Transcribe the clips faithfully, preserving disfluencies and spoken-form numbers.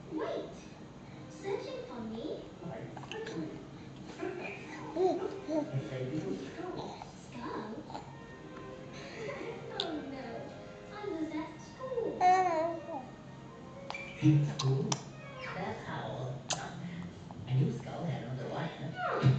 Wait, searching for me? Quite quickly. A fake little skull. Skull? Oh no, I was at school. School? That's Howl. A new skull had another likeness.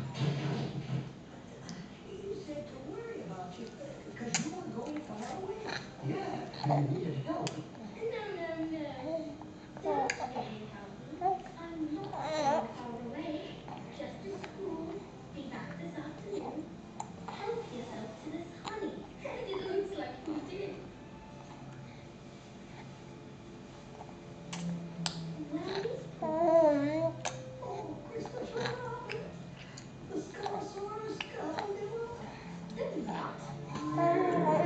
You said to worry about you, because you were going for Halloween. Yeah, and you needed help. No, no, no. Don't really help me. I'm not so far away. Just to school. Be back this afternoon. Help yourself to this honey. And it looks like you did. Where is Paul? Oh, Christopher Robin. The Skullsaurus skull. The what?